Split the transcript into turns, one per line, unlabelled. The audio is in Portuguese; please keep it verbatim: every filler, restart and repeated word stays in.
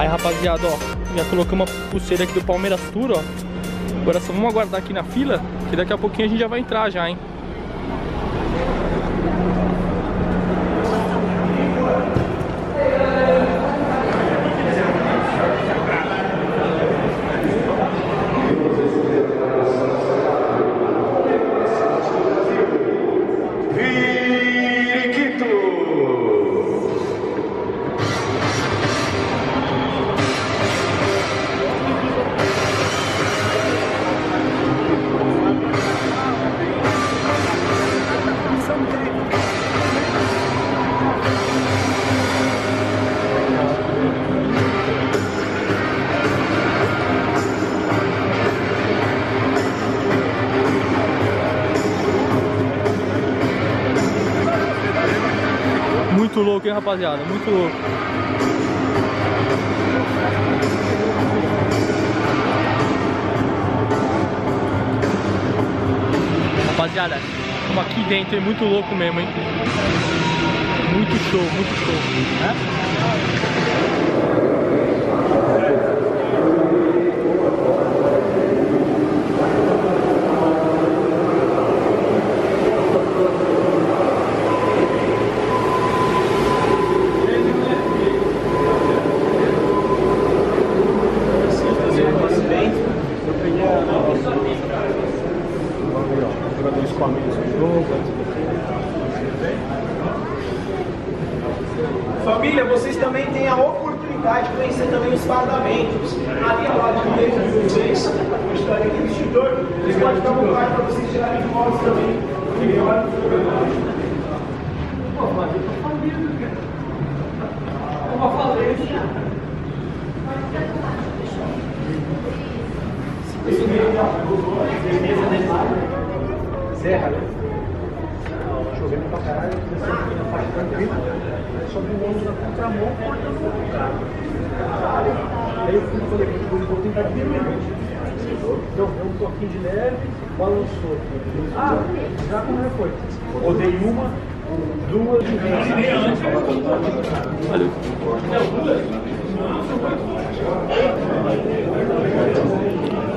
Aí, rapaziada, ó, já colocamos uma pulseira aqui do Palmeiras Tour, ó. Agora só vamos aguardar aqui na fila, que daqui a pouquinho a gente já vai entrar já, hein. Muito louco, hein, rapaziada? Muito louco. Rapaziada, estamos aqui dentro, é muito louco mesmo, hein? Muito show, muito show.
Família, vocês também têm a oportunidade de conhecer também os fardamentos. Ali ao lado direito de vocês, eu estarei aqui no extintor. Vocês podem dar um lugar para vocês tirarem fotos também. Melhor. Pô, mas eu tô falando, cara. Uma falência. Esse meio de arroz, firmeza desse lado. Serra, né? Chovendo pra caralho, você aqui na faixa tranquila, sobre o ônibus na contramão, cortando o carro. Aí eu fui e falei, vou tentar diminuir. Deu um toquinho de leve, balançou. Ah, já como já foi? Rodei uma, duas e três. Valeu.